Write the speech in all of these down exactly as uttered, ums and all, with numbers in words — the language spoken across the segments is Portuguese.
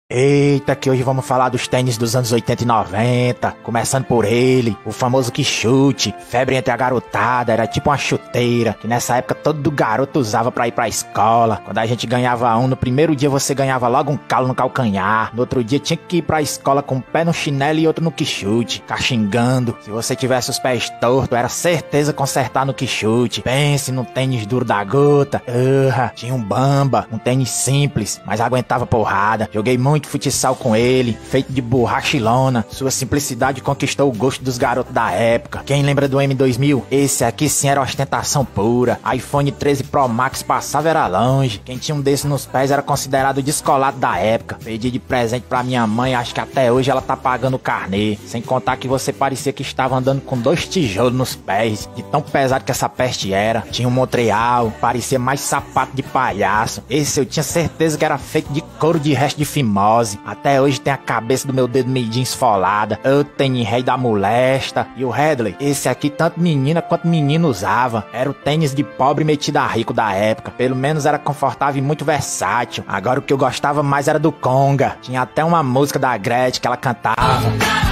Eita, que hoje vamos falar dos tênis dos anos oitenta e noventa, começando por ele, o famoso quichute, febre entre a garotada, era tipo uma chuteira, que nessa época todo garoto usava pra ir pra escola. Quando a gente ganhava um, no primeiro dia você ganhava logo um calo no calcanhar, no outro dia tinha que ir pra escola com um pé no chinelo e outro no quichute, caxingando. Se você tivesse os pés tortos, era certeza consertar no quichute. Pense num tênis duro da gota. Uh, tinha um bamba, um tênis simples, mas aguentava porrada. Joguei muito Muito futsal com ele, feito de borracha e lona. Sua simplicidade conquistou o gosto dos garotos da época. Quem lembra do M dois mil? Esse aqui sim era ostentação pura. iPhone treze Pro Max passava era longe. Quem tinha um desse nos pés era considerado descolado da época. Pedi de presente pra minha mãe, acho que até hoje ela tá pagando o carnê. Sem contar que você parecia que estava andando com dois tijolos nos pés, de tão pesado que essa peste era. Tinha um Montreal, parecia mais sapato de palhaço. Esse eu tinha certeza que era feito de couro de resto de fimose. Até hoje tem a cabeça do meu dedo midinho esfolada. Eu tenho rei da molesta. E o Headley, esse aqui tanto menina quanto menino usava. Era o tênis de pobre metido a rico da época. Pelo menos era confortável e muito versátil. Agora o que eu gostava mais era do Conga. Tinha até uma música da Gretchen que ela cantava.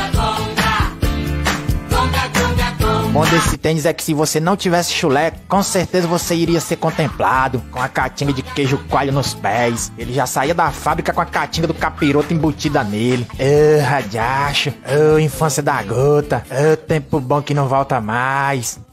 O bom desse tênis é que se você não tivesse chulé, com certeza você iria ser contemplado, com a catinga de queijo coalho nos pés. Ele já saía da fábrica com a catinga do capiroto embutida nele. Ô, radiacho, ô, infância da gota, ô, tempo bom que não volta mais.